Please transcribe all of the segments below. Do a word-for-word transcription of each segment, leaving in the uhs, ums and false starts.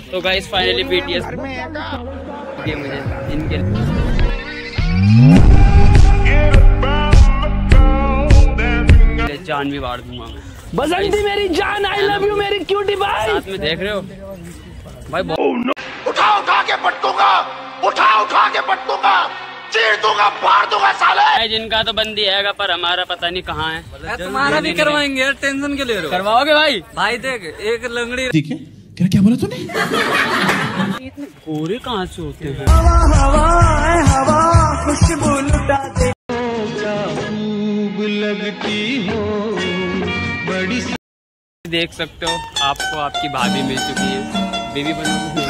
तो guys finally BTS मुझे इनके जान भी मार दूंगा मैं। बसंती मेरी जान, आई लव यू मेरी क्यूटी भाई। साथ में देख रहे हो भाई बहुत... oh, no. उठा उठा के पटकूंगा, उठा उठा के पटकूंगा, चीर दूंगा, फाड़ दूंगा साले। जिनका तो बंदी है पर हमारा पता नहीं कहाँ है। तुम्हारा भी करवाएंगे यार, टेंशन के ले रहे हो। करवाओगे भाई? भाई देख एक लंगड़ी। ठीक है क्या क्या बोला तूने? इतने गोरे कहाँ से होते हैं? हवा हवा हवा खुशबू लुटा दे, लगती हो बड़ी। देख सकते हो आपको आपकी भाभी मिल चुकी है। बेबी बनो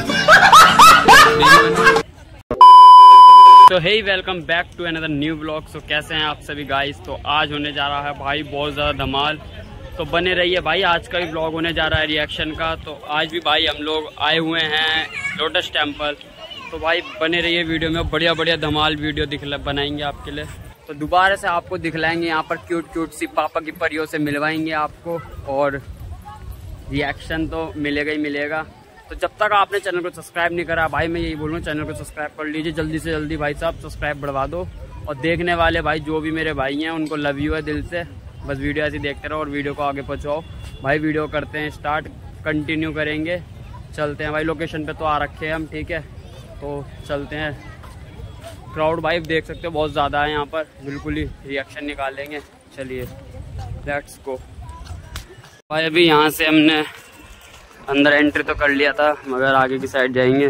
तो hey welcome back to another new blog. So कैसे हैं आप सभी गाइस? तो आज होने जा रहा है भाई बहुत ज़्यादा धमाल, तो बने रहिए भाई। आज का भी ब्लॉग होने जा रहा है रिएक्शन का। तो आज भी भाई हम लोग आए हुए हैं लोटस टेम्पल, तो भाई बने रहिए वीडियो में। बढ़िया बढ़िया धमाल वीडियो दिखला बनाएंगे आपके लिए। तो दोबारा से आपको दिखलाएंगे यहाँ पर क्यूट क्यूट सी पापा की परियों से मिलवाएंगे आपको, और रिएक्शन तो मिलेगा ही मिलेगा। तो जब तक आपने चैनल को सब्सक्राइब नहीं करा भाई, मैं यही बोलूँ चैनल को सब्सक्राइब कर लीजिए जल्दी से जल्दी भाई साहब, सब्सक्राइब बढ़वा दो। और देखने वाले भाई जो भी मेरे भाई हैं उनको लव यू है दिल से। बस वीडियो ऐसे देखते रहो और वीडियो को आगे पहुँचाओ भाई। वीडियो करते हैं स्टार्ट, कंटिन्यू करेंगे, चलते हैं भाई। लोकेशन पे तो आ रखे हैं हम, ठीक है तो चलते हैं। क्राउड भाई देख सकते हो बहुत ज़्यादा है यहाँ पर, बिल्कुल ही रिएक्शन निकालेंगे। चलिए लेट्स गो भाई। अभी यहाँ से हमने अंदर एंट्री तो कर लिया था, मगर आगे की साइड जाएंगे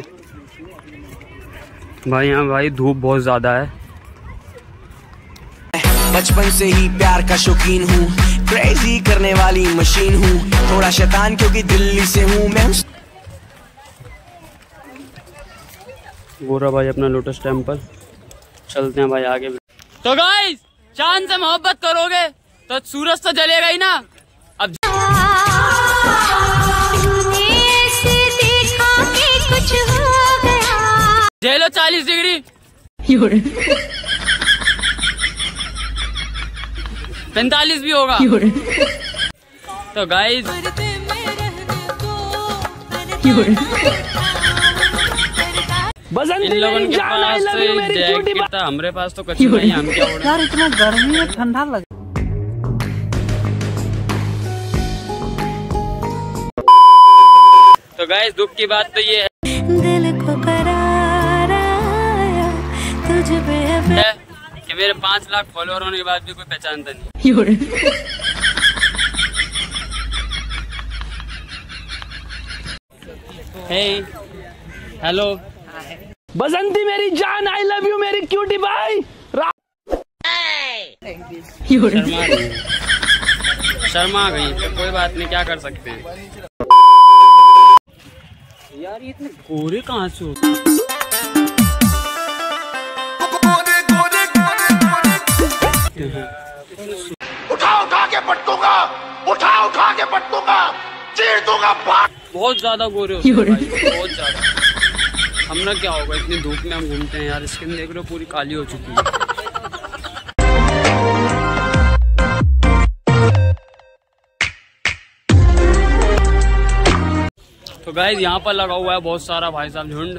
भाई। यहाँ भाई धूप बहुत ज़्यादा है। बचपन से ही प्यार का शौकीन हूँ, क्रेजी करने वाली मशीन हूँ, थोड़ा शैतान क्योंकि दिल्ली से हूँ मैं। गोरा भाई अपना लोटस टेम्पल, चलते हैं भाई आगे। तो गाइस चांद से मोहब्बत करोगे तो सूरज तो जलेगा ही ना। अब कुछ हो गया, जेलो चालीस डिग्री पैंतालीस भी होगा। तो गाइस इन लोगों के पास जैकेट था, हमारे पास तो कुछ नहीं। हम क्या उड़े यार, इतना गर्मी है, ठंडा लग। तो गाइस दुख की बात तो ये है, दिल को करार आया तुझ पे है कि मेरे पाँच लाख फॉलोअर होने के बाद भी कोई पहचानता नहीं। हे हेलो बसंती मेरी जान, आई लव यू मेरी क्यूटी भाई। शर्मा गई, शर्मा गई तो कोई बात नहीं, क्या कर सकते हैं यार। ये इतने गोरे कहाँ से होते हैं? उठा उठा के पटकूंगा, उठा उठा के पटकूंगा, चीर दूंगा, फाड़। बहुत ज्यादा गोरे होते हैं भाई, बहुत ज्यादा। हमरा क्या होगा, इतनी धूप में हम घूमते हैं यार। स्किन देख रहे हो पूरी काली हो चुकी है। तो गाइस यहाँ पर लगा हुआ है बहुत सारा भाई साहब झुंड।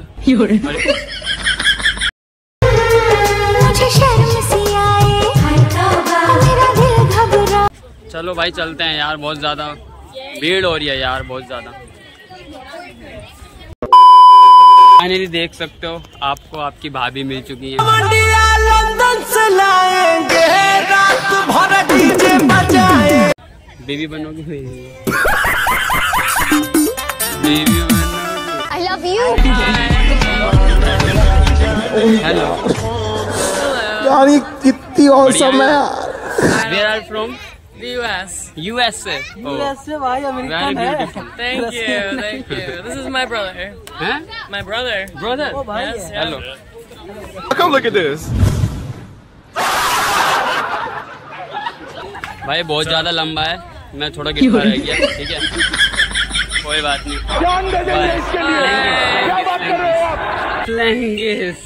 मुझे शर्म सी आए, मेरा दिल घबरा। चलो भाई चलते हैं यार, बहुत ज्यादा भीड़ हो रही है यार, बहुत ज्यादा। फाइनली देख सकते हो आपको आपकी भाभी मिल चुकी है। लंदन से लाएंगे, रात भर डीजे बजाए। बेबी बनोगी? बेबी बनोगी? I love you. हेलो यार ये कितनी औसम है यार। Where are you from? The U S. U S A. Oh. U S से भाई अमेरिकन Very है। beautiful. Thank you, thank you. This is my brother. हैं? My brother. Brother. Oh भाई Yes. है। Hello. Come look at this. भाई बहुत ज्यादा लंबा है, मैं थोड़ा गिरता रह गया, ठीक है कोई बात नहीं। Language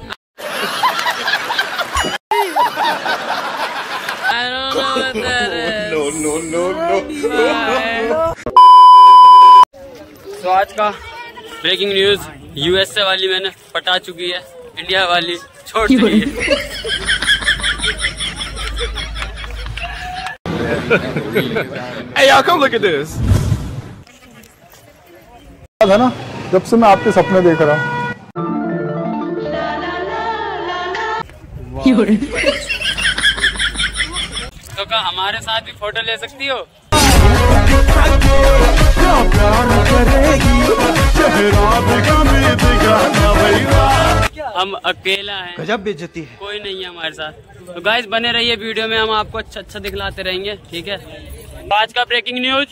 I don't know what that is. No, no, no, no. Bye. तो आज का ब्रेकिंग न्यूज, यूएसए वाली मैंने पटा चुकी है, इंडिया वाली छोड़ चुकी है। Hey, y'all, come look at this. है ना, जब से मैं आपके सपने देख रहा हूँ। तो क्या हमारे साथ भी फोटो ले सकती हो? हम अकेला हैं, गजब बेइज्जती है। कोई नहीं है हमारे साथ। तो गाइस बने रहिए वीडियो में, हम आपको अच्छा अच्छा दिखलाते रहेंगे, ठीक है। आज का ब्रेकिंग न्यूज,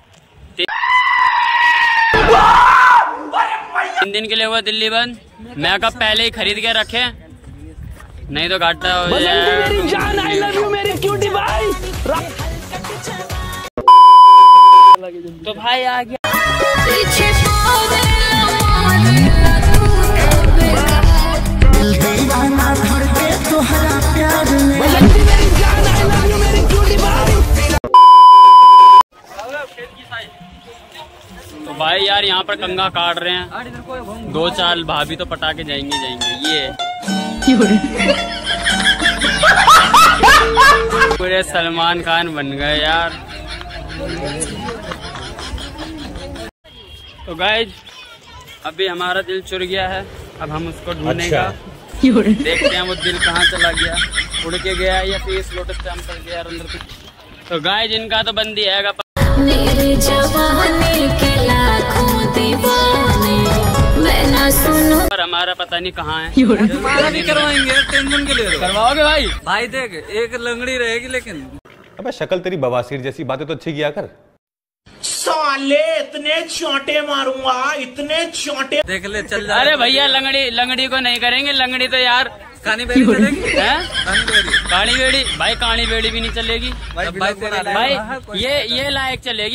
तीन दिन के लिए हुआ दिल्ली बंद। मैं कब पहले ही खरीद के रखे, नहीं तो घाटा हो जाए। तो भाई आ गया। तो भाई यार यहाँ पर कंगा काट रहे हैं, दो चार भाभी तो पटा के जाएंगे जाएंगे। ये पूरे सलमान खान बन गए यार। तो गाइज अभी हमारा दिल चुर गया है, अब हम उसको ढूंढेगा। अच्छा। देखते हैं वो दिल कहाँ चला गया, उड़ के गया या फिर इस लोटस टेम्पल गया अंदर। तो गाइज इनका तो बंदी है, मेरे जवानी के लाखों दीवाने, मैं ना सुनूं। पर हमारा पता नहीं कहाँ है। हमारा भी करवाएंगे, टेंशन के लिए करवाओगे भाई? भाई देख, एक लंगड़ी रहेगी लेकिन। अबे शक्ल तेरी बवासीर जैसी, बातें तो अच्छी किया कर। साले इतने चोंटे मारूंगा, इतने चोंटे। देख ले चल। अरे भैया लंगड़ी लंगड़ी को नहीं करेंगे, लंगड़ी तो यार कानी बेड़ी चलेगी। हैं? कानी बेड़ी, काली बेड़ी भाई, काली बेड़ी भी नहीं चलेगी भाई, भाई, भाई ये ये लायक चलेगी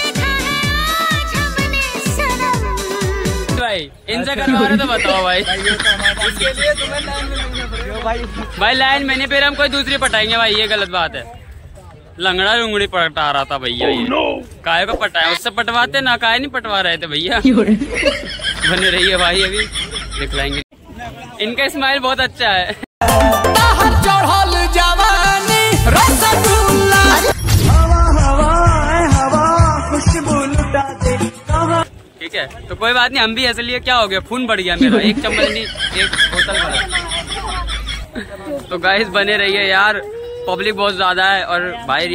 भाई। इनसे करवा रहे तो बताओ भाई। इसके लिए तुम्हें लाइन में लगना पड़ेगा भाई। भाई लाइन में नहीं, फिर हम कोई दूसरी पटाएंगे भाई, ये गलत बात है। लंगड़ा लुंगड़ी पटा रहा था भैया, ये काय को पटाया, उससे पटवाते ना, काय नहीं पटवा रहे थे भैया। बने रहिए भाई, अभी दिखलाएंगे। इनका स्माइल बहुत अच्छा है। ठीक है, तो कोई बात नहीं, हम भी ऐसे लिए क्या हो गया, खून बढ़ गया मेरा, एक चम्मच नहीं एक बोतल भरा। तो गाइस बने रहिए यार, पब्लिक बहुत ज्यादा है और भाई।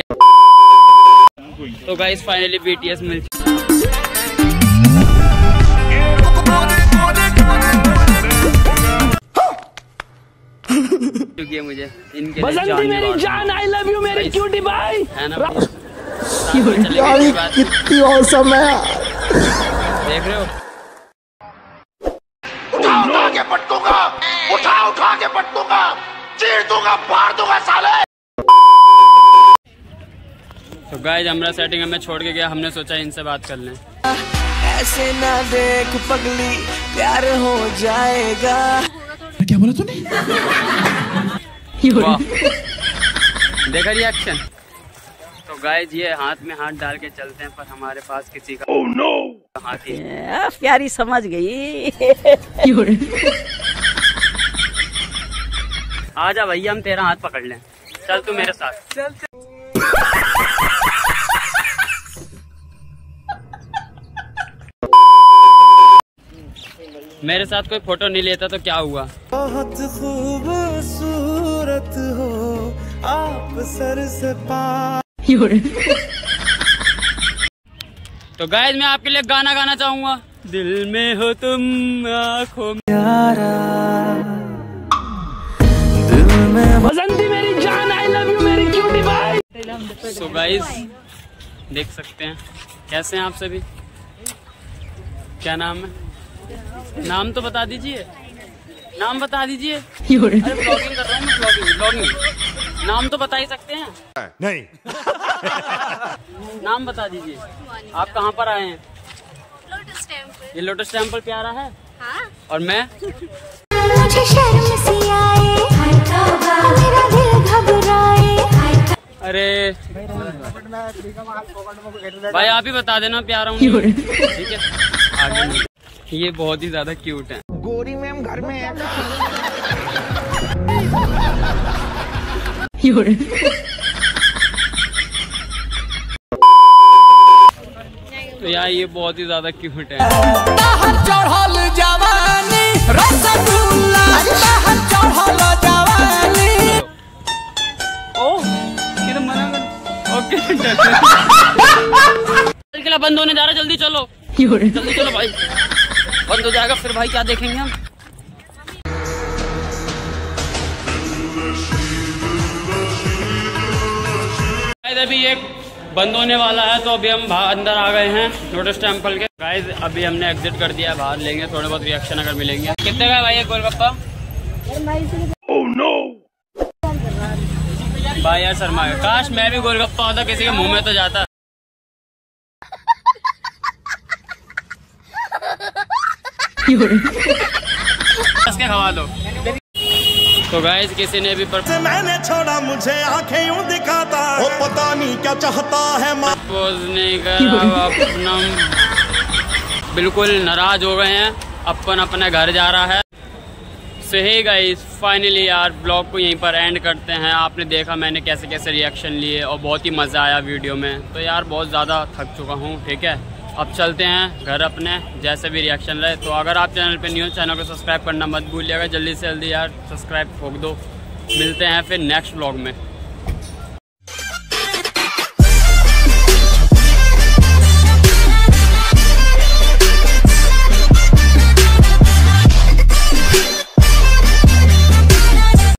तो गाइस फाइनली बीटीएस मिल चुकी है मुझे, इनके लिए मेरी जान, आई लव यू मेरी क्यूटी भाई, है ना। यार कितनी औसम है, देख रहे हो। उठा उठा के पटकूंगा, उठा उठा के पटकूंगा, चीर दूंगा, फाड़ दूंगा साले। तो गाइस हमरा सेटिंग हमें छोड़ के गया, हमने सोचा इनसे बात कर लें। ऐसे ना देख पगली, प्यार हो जाएगा। क्या बोला तूने? देखा रिएक्शन। तो गाइस ये हाथ में हाथ डाल के चलते हैं, पर हमारे पास किसी का oh, no! हाथ ही प्यारी समझ गई। आजा भैया, हम तेरा हाथ पकड़ लें, चल तू मेरे साथ। चल चल। मेरे साथ कोई फोटो नहीं लेता तो क्या हुआ? बहुत खूबसूरत हो आप सर से पा। तो गाइस मैं आपके लिए गाना गाना चाहूंगा। दिल में हो तुम, आँखों में यारा, दिल में बसंती मेरी जान, आई लव यू मेरी क्यूटी भाई। सो गाइस देख सकते हैं कैसे हैं आप सभी। क्या नाम है? नाम तो बता दीजिए, नाम बता दीजिए। अरे ब्लॉगिंग कर रहा हूँ मैं, ब्लॉगिंग ब्लॉगिंग नाम तो बता ही सकते हैं। नहीं। नाम बता दीजिए, आप कहाँ पर आए हैं? Lotus temple. ये लोटस टेम्पल प्यारा है। हाँ? और मैं मुझे शर्म सी आए, मेरा दिल घबराए। अरे भाई आप ही बता देना प्यारा हूँ, ठीक है। आगे ये बहुत ही ज्यादा क्यूट है। गोरी मैम घर में है। तो यार ये बहुत ही ज्यादा क्यूट है। ओह ये तो मना कर। ओके चल बंद होने जा रहा, जल्दी चलो जल्दी चलो भाई, बंद हो जाएगा फिर भाई क्या देखेंगे हम। अभी एक बंद होने वाला है तो अभी हम बाहर अंदर आ गए हैं लोटस टेम्पल के। गाइस अभी हमने एग्जिट कर दिया, बाहर लेंगे थोड़े बहुत रिएक्शन अगर मिलेंगे। कितने का भाई एक गोलगप्पा? oh, no! भाई यार शर्मा, काश मैं भी गोलगप्पा होता किसी के मुंह में तो जाता। के खवा दो। तो गाइस किसी ने भी पर... मैंने छोड़ा मुझे आंखें यूं दिखाता, वो पता नहीं क्या चाहता है। प्रपोज नहीं करा, अपना बिल्कुल नाराज हो गए हैं, अपन अपने घर जा रहा है। सो हे गाइस फाइनली यार ब्लॉग को यहीं पर एंड करते हैं। आपने देखा मैंने कैसे कैसे रिएक्शन लिए और बहुत ही मज़ा आया वीडियो में। तो यार बहुत ज़्यादा थक चुका हूँ, ठीक है अब चलते हैं घर अपने, जैसे भी रिएक्शन रहे। तो अगर आप चैनल पे न्यू हो चैनल को सब्सक्राइब करना मत भूलिएगा, जल्दी से जल्दी यार सब्सक्राइब ठोक दो। मिलते हैं फिर नेक्स्ट ब्लॉग में।